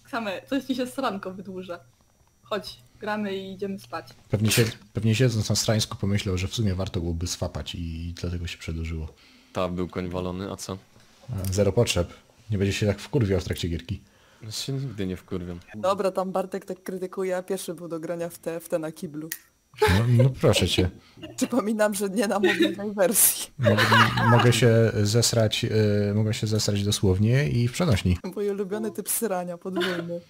Same, coś ci się stranko wydłuża. Chodź, gramy i idziemy spać. Pewnie siedząc na strańsku pomyślał, że w sumie warto byłoby swapać i dlatego się przedłużyło. Ta, był koń walony, a co? Zero potrzeb. Nie będzie się tak wkurwiał w trakcie gierki. Ja się nigdy nie wkurwiam. Dobra, tam Bartek tak krytykuje, a pierwszy był do grania w te na kiblu. No proszę cię. Przypominam, że nie na mobilnej wersji. Mogę się zesrać dosłownie i w przenośni. Mój ulubiony typ srania, podwójny.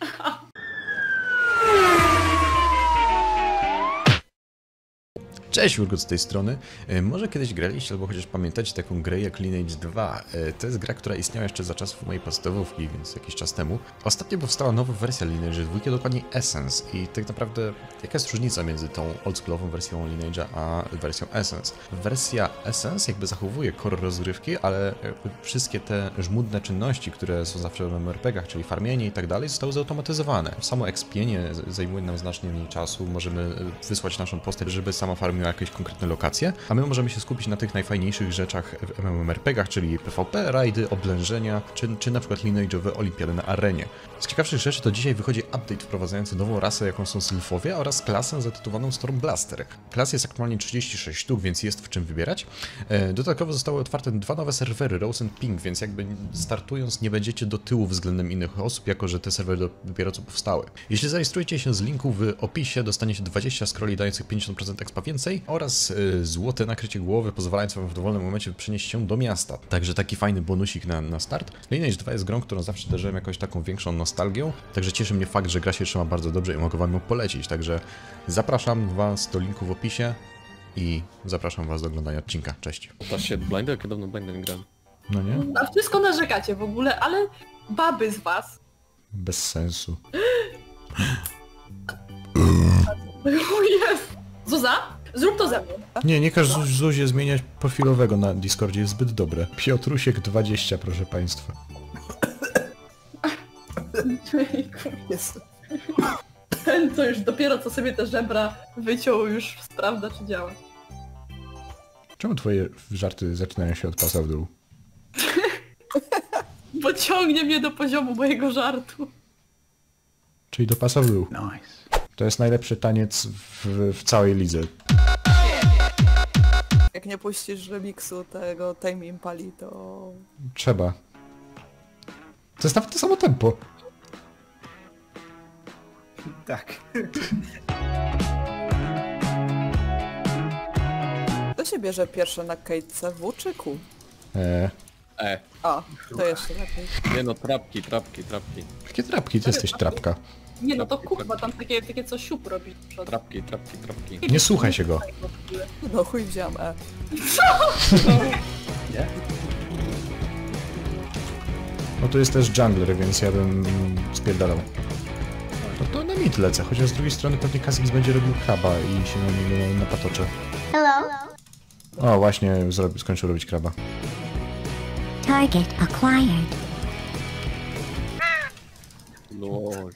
Cześć, Urgot z tej strony. Może kiedyś graliście albo chociaż pamiętacie taką grę jak Lineage 2. To jest gra, która istniała jeszcze za czasów mojej podstawówki, więc jakiś czas temu. Ostatnio powstała nowa wersja Lineage 2, dokładnie Essence. I tak naprawdę jaka jest różnica między tą oldschoolową wersją Lineage'a a wersją Essence? Wersja Essence jakby zachowuje core rozgrywki, ale wszystkie te żmudne czynności, które są zawsze w MMORPG-ach, czyli farmienie i tak dalej, zostały zautomatyzowane. Samo expienie zajmuje nam znacznie mniej czasu, możemy wysłać naszą postać, żeby sama farmiła jakieś konkretne lokacje, a my możemy się skupić na tych najfajniejszych rzeczach w MMORPG-ach, czyli PvP, rajdy, oblężenia, czy na przykład lineage'owe olimpiady na arenie. Z ciekawszych rzeczy to dzisiaj wychodzi update wprowadzający nową rasę, jaką są Sylfowie, oraz klasę zatytułowaną Stormblaster. Klas jest aktualnie 36 sztuk, więc jest w czym wybierać. Dodatkowo zostały otwarte dwa nowe serwery, Rose and Pink, więc jakby startując nie będziecie do tyłu względem innych osób, jako że te serwery dopiero co powstały. Jeśli zarejestrujecie się z linku w opisie, dostaniecie 20 scrolli dających 50% expa więcej oraz złote nakrycie głowy, pozwalając wam w dowolnym momencie przenieść się do miasta. Także taki fajny bonusik na start. Lineage 2 jest grą, którą zawsze darzyłem jakąś taką większą nostalgią, także cieszy mnie fakt, że gra się trzyma bardzo dobrze i mogę wam ją polecić. Także zapraszam was do linku w opisie i zapraszam was do oglądania odcinka. Cześć. Ta się Blinda, jak dawno Blinda nie grałem. No nie? A wszystko narzekacie w ogóle, ale baby z was. Bez sensu. O jest! Zuza, zrób to ze mną. Nie każ Zuzie zmieniać profilowego na Discordzie, jest zbyt dobre. Piotrusiek 20, proszę państwa. Jest. Ten, co już dopiero co sobie te żebra wyciął, już sprawdza, czy działa. Czemu twoje żarty zaczynają się od pasa w dół? Bo ciągnie mnie do poziomu mojego żartu. Czyli do pasa w dół. To jest najlepszy taniec w całej lidze. Jak nie puścisz remiksu tego Tame Impali, to... Trzeba. To jest nawet to samo tempo. Tak. To się bierze pierwsze na kejtce, W czy Q? A, to jeszcze lepiej. Nie no, trapki. Jakie trapki? Ty jesteś trapka. Nie no to kurwa, tam takie co siup robi. Trapki. Nie słuchaj się go. No chuj wziąłem E. Nie? No tu jest też jungler, więc ja bym spierdalał. No to na mid lecę, chociaż z drugiej strony pewnie Kha'Zix będzie robił kraba i się na niego napatoczę. Hello. O, właśnie skończył robić kraba. Target acquired. Lol.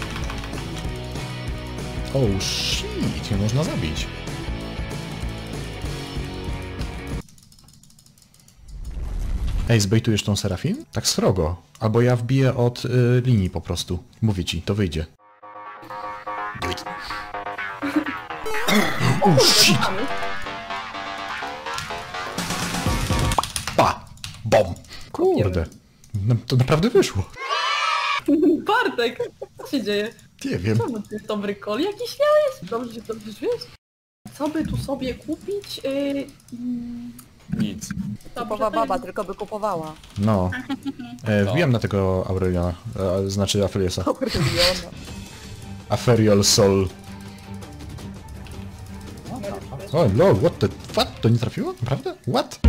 Oh shit, nie można zabić. Ej, zbejtujesz tą Serafin? Tak srogo. Albo ja wbiję od linii po prostu. Mówię ci, to wyjdzie. Do it. Oh shit! Pa! Bom! Kurde. To naprawdę wyszło. Bartek, co się dzieje? Nie wiem. Czemu ty dobry kol jakiś miałeś? Dobrze wiesz? Co by tu sobie kupić? Nic. Typowa baba, tylko by kupowała. No. Wbijam na tego Aureliona, znaczy Apheliusa. Aureliona. Apherial Soul. O, lol, what? To nie trafiło? Naprawdę? What?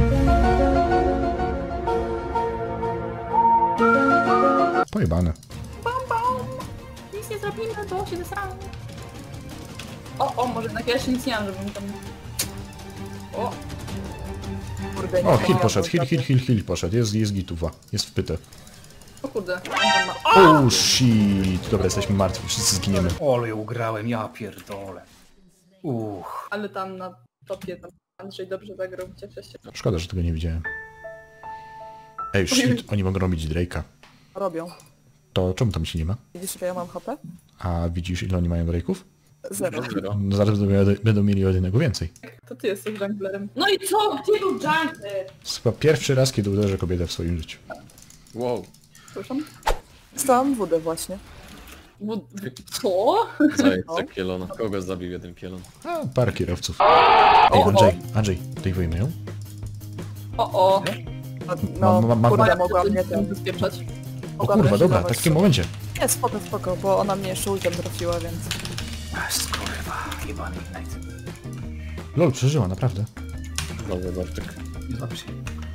Pojebane. Bam! Nic nie zrobimy, to się zesramy. O, może tak ja jeszcze nic nie mam, żebym tam... O! Kurde, nie O, wiem, heal jak poszedł, to heal poszedł, jest gituwa, jest wpyte. O kurde. Oh shit, dobra, jesteśmy martwi, wszyscy zginiemy. Ole ugrałem, ja pierdolę. Ale tam na topie tam Andrzej dobrze zagrał, cieszę się. Szkoda, że tego nie widziałem. Ej, shit, oni mogą robić Drake'a. robią. To czemu tam się nie ma? Widzisz, ile ja mam HP? A widzisz, ile oni mają breaków? 0. No zaraz będą mieli o jednego więcej. To ty jesteś junglerem. No i co? Gdzie był jungler? To chyba pierwszy raz, kiedy uderzę kobietę w swoim życiu. Wow. Proszę? Stałam wódę właśnie. Co? Zajebce kielona. Kogo zabił jeden kielon? A, parę kierowców. Ej, Andrzej, dejwujmy ją? O. No, Ma- kurde, mogła mnie tam ten... zabezpieczać. O kurwa, dobra, tak w takim momencie. Nie, spoko, bo ona mnie jeszcze ultem trafiła, więc... Kurwa, jebany Ignite. Lol, przeżyła, naprawdę. Dobrze, Bartek. Nie złap się.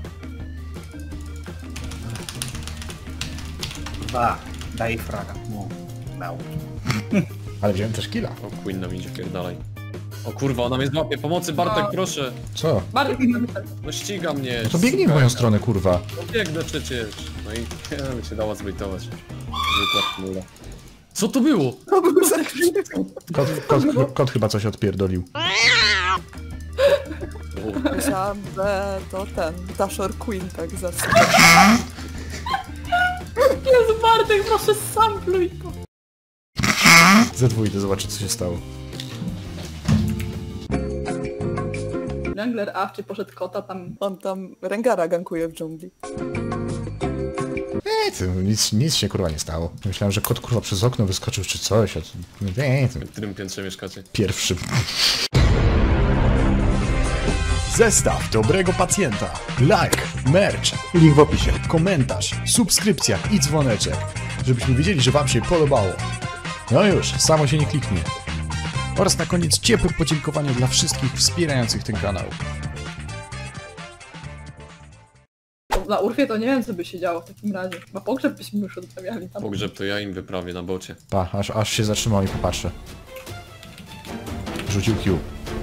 Dwa. Daj fraga. No. Dał. Ale wziąłem też killa. O, Queen nam idzie, pierdalaj. O kurwa, ona mnie złapie. Pomocy, Bartek, proszę. Co? Bardzo No ściga mnie. No to biegnij w moją stronę, kurwa. No biegnę przecież. No i ja bym się dała zbejtować. Zwykła chmura. Co to było? To był zakrzycz. Kot chyba coś odpierdolił. Myślałam, że to ten... Dashor Queen tak zaskoczył. Jezu, Bartek, proszę sampluj to. Z2 zobaczyć, co się stało. Jungler awczy poszedł kota tam. On tam Rengara gankuje w dżungli. To nic się kurwa nie stało. Myślałem, że kot kurwa przez okno wyskoczył czy coś, a to... W którym piętrze mieszkacie? Pierwszym. Zestaw dobrego pacjenta. Like, merch, link w opisie, komentarz, subskrypcja i dzwoneczek, żebyśmy wiedzieli, że wam się podobało. No już, samo się nie kliknie. Oraz na koniec ciepłe podziękowanie dla wszystkich wspierających ten kanał. Na Urfie to nie wiem, co by się działo w takim razie. Chyba pogrzeb byśmy już odprawiali tam. Pogrzeb to ja im wyprawię na bocie. Pa, aż się zatrzymał i popatrzę. Rzucił Q.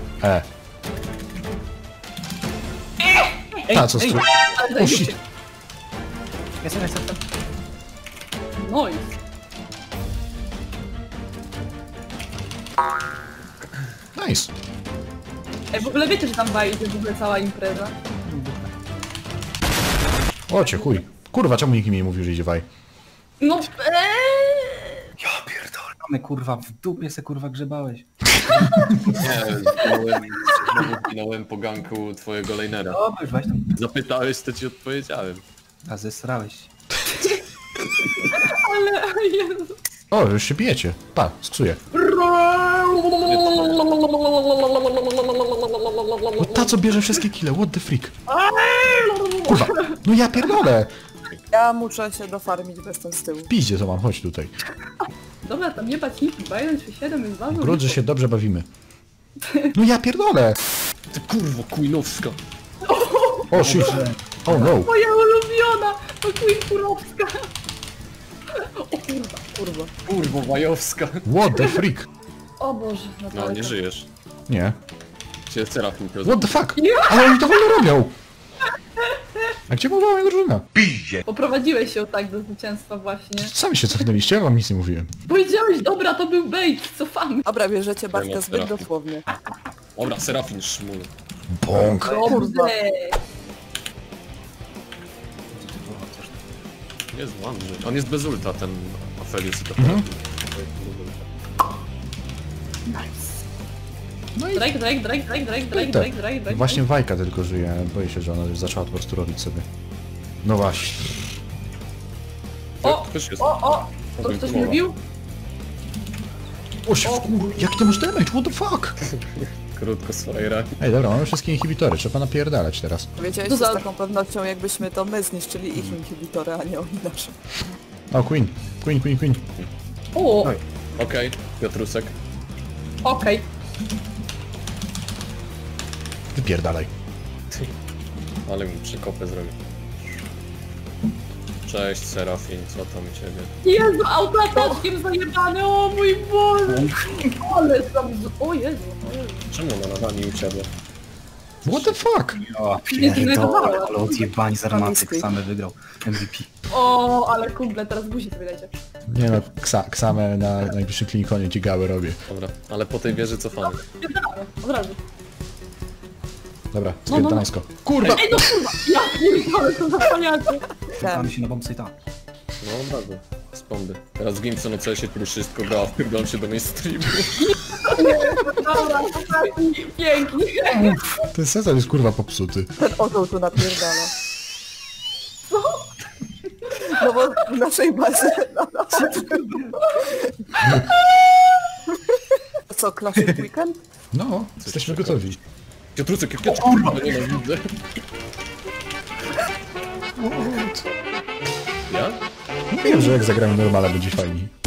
A co stru... O shit. Jestem. No i... Nice. Ej, w ogóle wiecie, że tam bawi jest w ogóle cała impreza? O cię chuj. Kurwa, czemu nikt mi nie mówił, że idzie waj? No Ja pierdolę. Mamy kurwa w dupie se kurwa grzebałeś. Nie, znowu zginąłem po ganku twojego lanera. Dobra, już weź tam. Zapytałeś, to ci odpowiedziałem. A zesrałeś się. Ale... Jezu. O, już się bijecie. Pa, sksuję. No ta co bierze wszystkie kile, what the freak? Kurwa, no ja pierdolę. Ja muszę się dofarmić, bo jestem z tyłu. Piździe to mam, chodź tutaj. Dobra, tam nie bać nic, 2-1-3-7 jest ważne. Grud, że się dobrze bawimy. No ja pierdolę. Ty kurwo, Queenowska. O shit. Oh no. Moja ulubiona! To Queen Kurowska! O kurwa. Kurwo, Majowska. What the freak? O Boże, No, naprawdę. nie żyjesz. Nie. Cię Serafin piotr. What the fuck? Ale oni to wolno robią. A gdzie była moja drużyna? Poprowadziłeś się tak do zwycięstwa właśnie. Sami się cofnęliście, ja wam nic nie mówiłem. Powiedziałeś, dobra, to był bait, cofamy. Dobra, bierzecie Bartka mam zbyt strach. dosłownie. Dobra, Serafin szmul. Bąk. Dobrze. Jest Andrzej. On jest bez ulta, ten Aphelios i to. No i Drake. właśnie Wajka tylko żyje, boję się, że ona już zaczęła po prostu robić sobie. No właśnie. O, Ktoś jest. To ktoś mówił? O się jak ty masz damage, what the fuck? Krótko z frajera. Ej dobra, mamy wszystkie inhibitory, trzeba napierdalać teraz. Wiedziałeś To z za- taką pewnością, jakbyśmy to my zniszczyli ich inhibitory, a nie oni nasze. O, Queen. O, Oj. Okej, Piotrusek. okej. Wypierdalaj. Ale mi przekopę zrobił. Cześć Serafin, co tam u ciebie? Jezu, autoataczkiem zajebany, o mój Boże. Ale tam... O Jezu. Czemu ona na nami uciekła? What the fuck? Ja Nie pierdolę, zdenerwowała. ale odjebani z armaty same wygrał. MVP. O, ale kumple, teraz buzi sobie dajcie. Nie no, ksamę na najbliższym klinikonie dziegały robię. Dobra, ale po tej wieży cofamy. Pierdolamy, od razu. Dobra, spierdalańsko. Kurwa! Ej, no kurwa, ja pierdolę, to za paniacy. Czekamy się na bombsite. No od razu. Respondy. Teraz w Games on CS-ie, który wszystko gra, wpierdolą się do mainstreamu. Dobra, pięknie. Ten sezon jest kurwa popsuty. Ten orzeł tu napierdala. Co? No bo w naszej bazie... Co, Classic Weekend? No, jesteśmy gotowi. Piotrucek, jak kurwa, nie widzę. Ja? Wiem, że jak zagramy normala będzie fajniej.